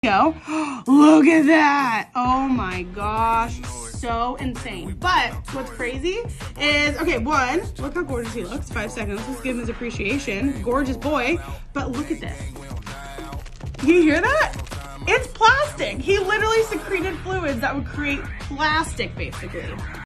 Go. Look at that. Oh my gosh. So insane. But what's crazy is, okay, one, look how gorgeous he looks. 5 seconds. Let's give him his appreciation. Gorgeous boy. But look at this. You hear that? It's plastic. He literally secreted fluids that would create plastic, basically.